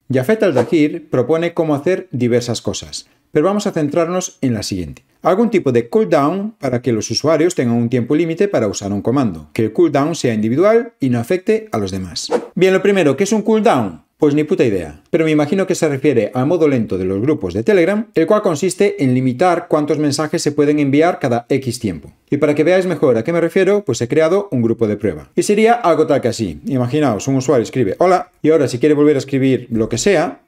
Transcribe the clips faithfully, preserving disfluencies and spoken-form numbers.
Jafet Al-Dahir propone cómo hacer diversas cosas, pero vamos a centrarnos en la siguiente. Algún tipo de cooldown para que los usuarios tengan un tiempo límite para usar un comando, que el cooldown sea individual y no afecte a los demás. Bien, lo primero, ¿qué es un cooldown? Pues ni puta idea, pero me imagino que se refiere al modo lento de los grupos de Telegram, el cual consiste en limitar cuántos mensajes se pueden enviar cada X tiempo. Y para que veáis mejor a qué me refiero, pues he creado un grupo de prueba. Y sería algo tal que así. Imaginaos, un usuario escribe hola, y ahora si quiere volver a escribir lo que sea,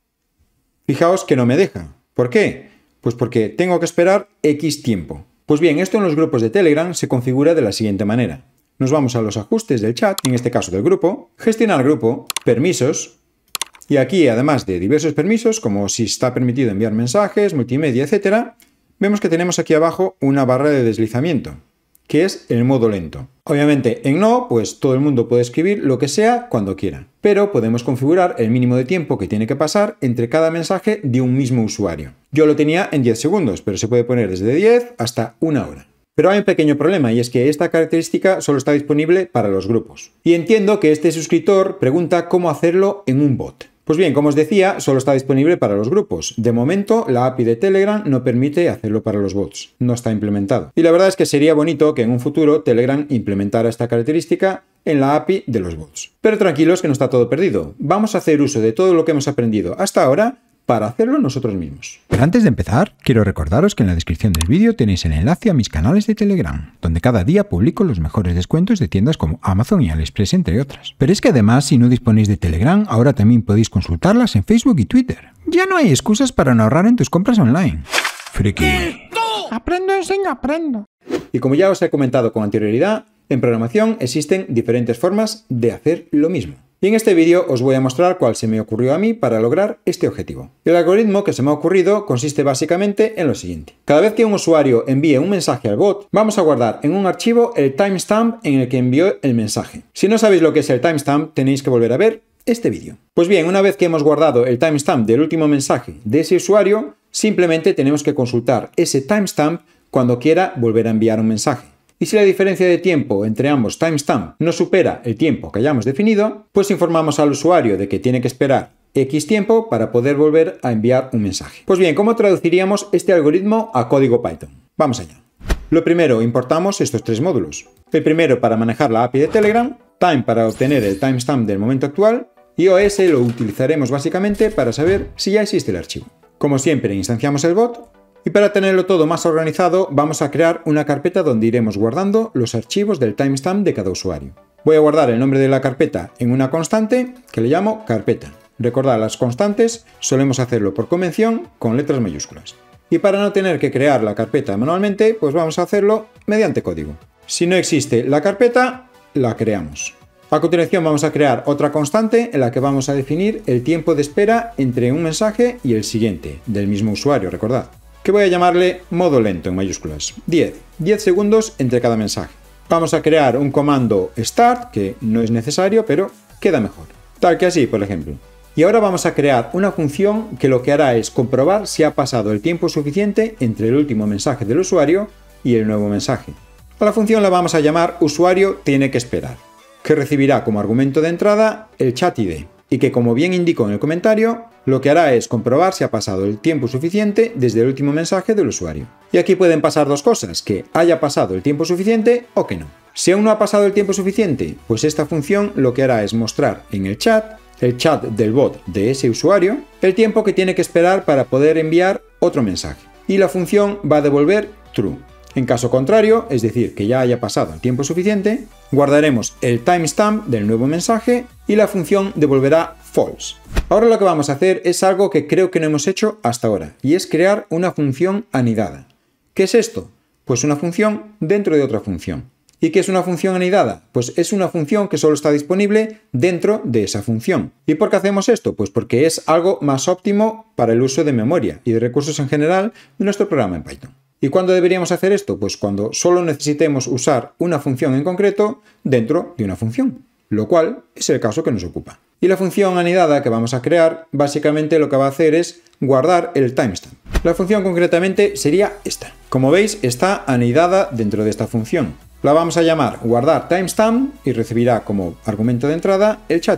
fijaos que no me deja. ¿Por qué? Pues porque tengo que esperar X tiempo. Pues bien, esto en los grupos de Telegram se configura de la siguiente manera. Nos vamos a los ajustes del chat, en este caso del grupo, gestionar grupo, permisos, y aquí, además de diversos permisos, como si está permitido enviar mensajes, multimedia, etcétera, vemos que tenemos aquí abajo una barra de deslizamiento, que es el modo lento. Obviamente, en no, pues todo el mundo puede escribir lo que sea cuando quiera, pero podemos configurar el mínimo de tiempo que tiene que pasar entre cada mensaje de un mismo usuario. Yo lo tenía en diez segundos, pero se puede poner desde diez hasta una hora. Pero hay un pequeño problema, y es que esta característica solo está disponible para los grupos. Y entiendo que este suscriptor pregunta cómo hacerlo en un bot. Pues bien, como os decía, solo está disponible para los grupos. De momento, la A P I de Telegram no permite hacerlo para los bots. No está implementado. Y la verdad es que sería bonito que en un futuro Telegram implementara esta característica en la A P I de los bots. Pero tranquilos que no está todo perdido. Vamos a hacer uso de todo lo que hemos aprendido hasta ahora para hacerlo nosotros mismos. Pero antes de empezar, quiero recordaros que en la descripción del vídeo tenéis el enlace a mis canales de Telegram, donde cada día publico los mejores descuentos de tiendas como Amazon y AliExpress, entre otras. Pero es que además, si no disponéis de Telegram, ahora también podéis consultarlas en Facebook y Twitter. Ya no hay excusas para no ahorrar en tus compras online. Friki. Aprendo, enseño, aprendo. Y como ya os he comentado con anterioridad, en programación existen diferentes formas de hacer lo mismo. Y en este vídeo os voy a mostrar cuál se me ocurrió a mí para lograr este objetivo. El algoritmo que se me ha ocurrido consiste básicamente en lo siguiente. Cada vez que un usuario envíe un mensaje al bot, vamos a guardar en un archivo el timestamp en el que envió el mensaje. Si no sabéis lo que es el timestamp, tenéis que volver a ver este vídeo. Pues bien, una vez que hemos guardado el timestamp del último mensaje de ese usuario, simplemente tenemos que consultar ese timestamp cuando quiera volver a enviar un mensaje. Y si la diferencia de tiempo entre ambos timestamp no supera el tiempo que hayamos definido, pues informamos al usuario de que tiene que esperar X tiempo para poder volver a enviar un mensaje. Pues bien, ¿cómo traduciríamos este algoritmo a código Python? Vamos allá. Lo primero, importamos estos tres módulos. El primero para manejar la A P I de Telegram, time para obtener el timestamp del momento actual, y O S lo utilizaremos básicamente para saber si ya existe el archivo. Como siempre, instanciamos el bot. Y para tenerlo todo más organizado, vamos a crear una carpeta donde iremos guardando los archivos del timestamp de cada usuario. Voy a guardar el nombre de la carpeta en una constante que le llamo carpeta. Recordad, las constantes solemos hacerlo por convención con letras mayúsculas. Y para no tener que crear la carpeta manualmente, pues vamos a hacerlo mediante código. Si no existe la carpeta, la creamos. A continuación vamos a crear otra constante en la que vamos a definir el tiempo de espera entre un mensaje y el siguiente, del mismo usuario, recordad. Que voy a llamarle modo lento en mayúsculas. diez. diez segundos entre cada mensaje. Vamos a crear un comando start, que no es necesario, pero queda mejor. Tal que así, por ejemplo. Y ahora vamos a crear una función que lo que hará es comprobar si ha pasado el tiempo suficiente entre el último mensaje del usuario y el nuevo mensaje. A la función la vamos a llamar usuario tiene que esperar, que recibirá como argumento de entrada el chat I D. Y que, como bien indico en el comentario, lo que hará es comprobar si ha pasado el tiempo suficiente desde el último mensaje del usuario. Y aquí pueden pasar dos cosas, que haya pasado el tiempo suficiente o que no. Si aún no ha pasado el tiempo suficiente, pues esta función lo que hará es mostrar en el chat, el chat del bot de ese usuario, el tiempo que tiene que esperar para poder enviar otro mensaje. Y la función va a devolver true. En caso contrario, es decir, que ya haya pasado el tiempo suficiente, guardaremos el timestamp del nuevo mensaje y la función devolverá false. Ahora lo que vamos a hacer es algo que creo que no hemos hecho hasta ahora, y es crear una función anidada. ¿Qué es esto? Pues una función dentro de otra función. ¿Y qué es una función anidada? Pues es una función que solo está disponible dentro de esa función. ¿Y por qué hacemos esto? Pues porque es algo más óptimo para el uso de memoria y de recursos en general de nuestro programa en Python. ¿Y cuándo deberíamos hacer esto? Pues cuando solo necesitemos usar una función en concreto dentro de una función, lo cual es el caso que nos ocupa. Y la función anidada que vamos a crear, básicamente lo que va a hacer es guardar el timestamp. La función concretamente sería esta. Como veis, está anidada dentro de esta función. La vamos a llamar guardar timestamp y recibirá como argumento de entrada el chat I D.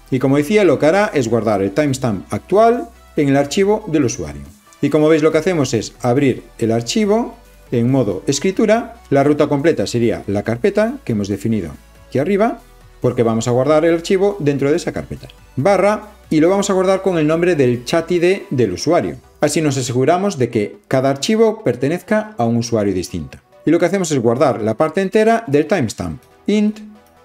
Y como decía, lo que hará es guardar el timestamp actual en el archivo del usuario. Y como veis, lo que hacemos es abrir el archivo en modo escritura. La ruta completa sería la carpeta que hemos definido aquí arriba, porque vamos a guardar el archivo dentro de esa carpeta. Barra, y lo vamos a guardar con el nombre del chat I D del usuario. Así nos aseguramos de que cada archivo pertenezca a un usuario distinto. Y lo que hacemos es guardar la parte entera del timestamp, int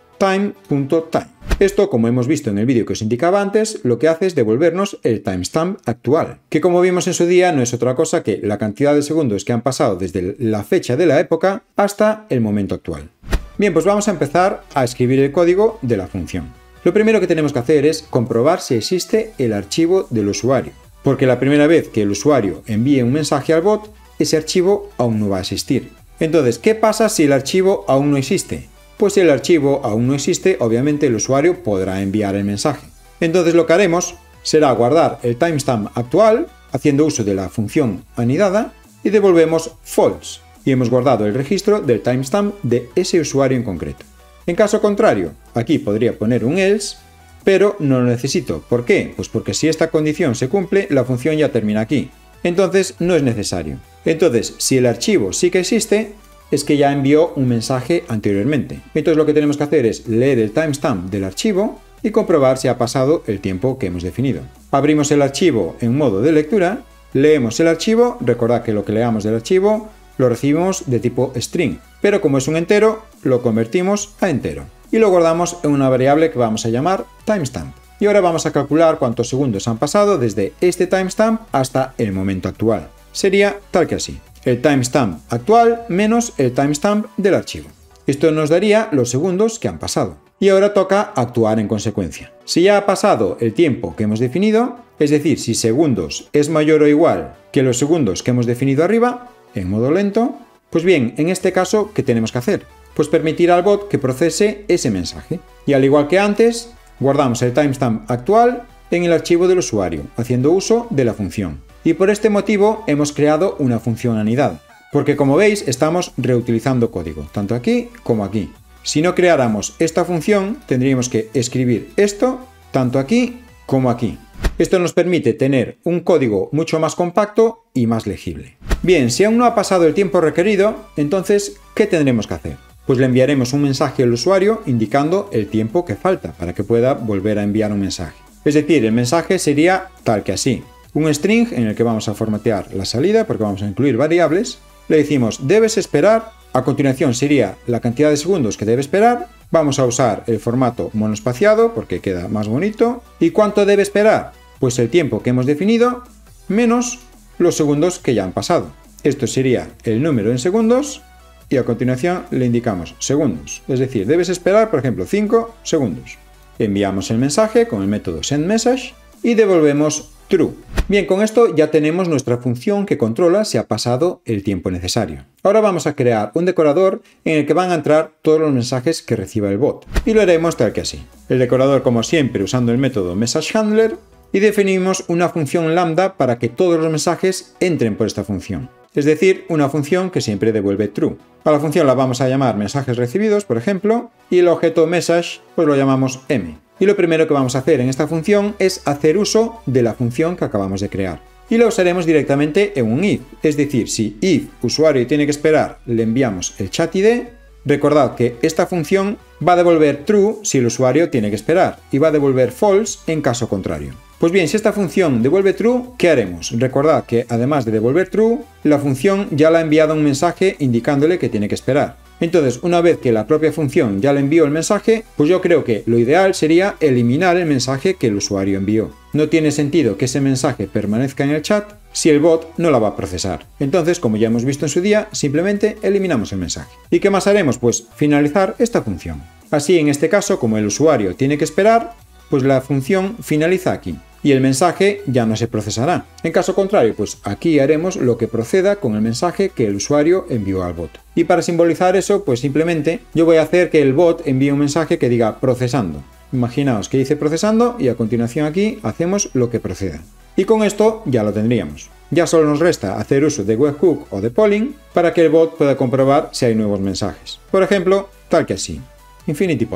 time.time. Esto, como hemos visto en el vídeo que os indicaba antes, lo que hace es devolvernos el timestamp actual, que como vimos en su día no es otra cosa que la cantidad de segundos que han pasado desde la fecha de la época hasta el momento actual. Bien, pues vamos a empezar a escribir el código de la función. Lo primero que tenemos que hacer es comprobar si existe el archivo del usuario, porque la primera vez que el usuario envíe un mensaje al bot, ese archivo aún no va a existir. Entonces, ¿qué pasa si el archivo aún no existe? Pues si el archivo aún no existe, obviamente el usuario podrá enviar el mensaje. Entonces lo que haremos será guardar el timestamp actual, haciendo uso de la función anidada, y devolvemos false, y hemos guardado el registro del timestamp de ese usuario en concreto. En caso contrario, aquí podría poner un else, pero no lo necesito. ¿Por qué? Pues porque si esta condición se cumple, la función ya termina aquí. Entonces no es necesario. Entonces, si el archivo sí que existe, es que ya envió un mensaje anteriormente. Entonces lo que tenemos que hacer es leer el timestamp del archivo y comprobar si ha pasado el tiempo que hemos definido. Abrimos el archivo en modo de lectura, leemos el archivo, recordad que lo que leamos del archivo lo recibimos de tipo string, pero como es un entero, lo convertimos a entero y lo guardamos en una variable que vamos a llamar timestamp. Y ahora vamos a calcular cuántos segundos han pasado desde este timestamp hasta el momento actual. Sería tal que así: el timestamp actual menos el timestamp del archivo. Esto nos daría los segundos que han pasado. Y ahora toca actuar en consecuencia. Si ya ha pasado el tiempo que hemos definido, es decir, si segundos es mayor o igual que los segundos que hemos definido arriba, en modo lento, pues bien, en este caso, ¿qué tenemos que hacer? Pues permitir al bot que procese ese mensaje. Y al igual que antes, guardamos el timestamp actual en el archivo del usuario, haciendo uso de la función. Y por este motivo hemos creado una función anidada, porque como veis estamos reutilizando código, tanto aquí como aquí. Si no creáramos esta función, tendríamos que escribir esto tanto aquí como aquí. Esto nos permite tener un código mucho más compacto y más legible. Bien, si aún no ha pasado el tiempo requerido, entonces, ¿qué tendremos que hacer? Pues le enviaremos un mensaje al usuario indicando el tiempo que falta para que pueda volver a enviar un mensaje. Es decir, el mensaje sería tal que así: un string en el que vamos a formatear la salida porque vamos a incluir variables. Le decimos debes esperar, a continuación sería la cantidad de segundos que debe esperar, vamos a usar el formato monoespaciado porque queda más bonito. ¿Y cuánto debe esperar? Pues el tiempo que hemos definido menos los segundos que ya han pasado. Esto sería el número en segundos y a continuación le indicamos segundos, es decir, debes esperar, por ejemplo, cinco segundos. Enviamos el mensaje con el método sendMessage y devolvemos true. Bien, con esto ya tenemos nuestra función que controla si ha pasado el tiempo necesario. Ahora vamos a crear un decorador en el que van a entrar todos los mensajes que reciba el bot. Y lo haremos tal que así. El decorador, como siempre, usando el método messageHandler, y definimos una función lambda para que todos los mensajes entren por esta función. Es decir, una función que siempre devuelve true. A la función la vamos a llamar mensajes recibidos, por ejemplo, y el objeto message pues lo llamamos m. Y lo primero que vamos a hacer en esta función es hacer uso de la función que acabamos de crear. Y la usaremos directamente en un if, es decir, si if usuario tiene que esperar, le enviamos el chat I D. Recordad que esta función va a devolver true si el usuario tiene que esperar y va a devolver false en caso contrario. Pues bien, si esta función devuelve true, ¿qué haremos? Recordad que además de devolver true, la función ya le ha enviado un mensaje indicándole que tiene que esperar. Entonces, una vez que la propia función ya le envió el mensaje, pues yo creo que lo ideal sería eliminar el mensaje que el usuario envió. No tiene sentido que ese mensaje permanezca en el chat si el bot no la va a procesar. Entonces, como ya hemos visto en su día, simplemente eliminamos el mensaje. ¿Y qué más haremos? Pues finalizar esta función. Así, en este caso, como el usuario tiene que esperar, pues la función finaliza aquí y el mensaje ya no se procesará. En caso contrario, pues aquí haremos lo que proceda con el mensaje que el usuario envió al bot. Y para simbolizar eso, pues simplemente yo voy a hacer que el bot envíe un mensaje que diga procesando. Imaginaos que dice procesando y a continuación aquí hacemos lo que proceda. Y con esto ya lo tendríamos. Ya solo nos resta hacer uso de webhook o de polling para que el bot pueda comprobar si hay nuevos mensajes. Por ejemplo, tal que así: infinity polling.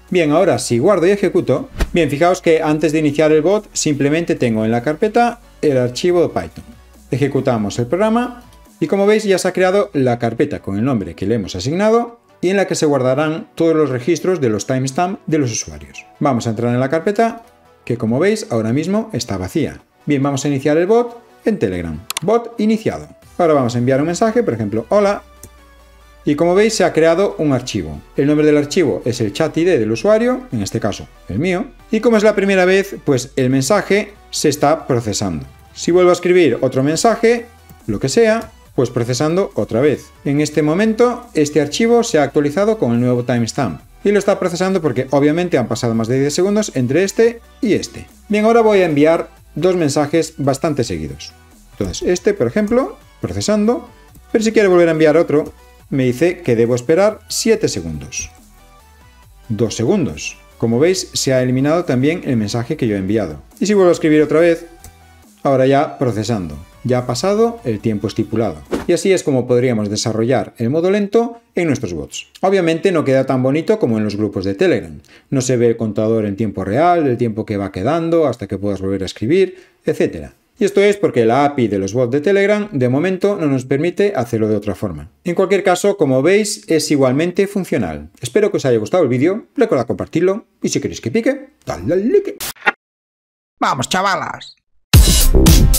Bien, ahora si guardo y ejecuto, bien, fijaos que antes de iniciar el bot simplemente tengo en la carpeta el archivo de Python. Ejecutamos el programa y como veis ya se ha creado la carpeta con el nombre que le hemos asignado y en la que se guardarán todos los registros de los timestamps de los usuarios. Vamos a entrar en la carpeta que como veis ahora mismo está vacía. Bien, vamos a iniciar el bot en Telegram. Bot iniciado. Ahora vamos a enviar un mensaje, por ejemplo, hola. Y como veis se ha creado un archivo. El nombre del archivo es el chat I D del usuario, en este caso el mío. Y como es la primera vez, pues el mensaje se está procesando. Si vuelvo a escribir otro mensaje, lo que sea, pues procesando otra vez. En este momento este archivo se ha actualizado con el nuevo timestamp. Y lo está procesando porque obviamente han pasado más de diez segundos entre este y este. Bien, ahora voy a enviar dos mensajes bastante seguidos. Entonces este, por ejemplo, procesando, pero si quiero volver a enviar otro, me dice que debo esperar siete segundos. dos segundos. Como veis, se ha eliminado también el mensaje que yo he enviado. Y si vuelvo a escribir otra vez, ahora ya procesando. Ya ha pasado el tiempo estipulado. Y así es como podríamos desarrollar el modo lento en nuestros bots. Obviamente no queda tan bonito como en los grupos de Telegram. No se ve el contador en tiempo real, el tiempo que va quedando, hasta que puedas volver a escribir, etcétera. Y esto es porque la A P I de los bots de Telegram de momento no nos permite hacerlo de otra forma. En cualquier caso, como veis, es igualmente funcional. Espero que os haya gustado el vídeo, recordad compartirlo y si queréis que pique, dale al like. Vamos, chavalas.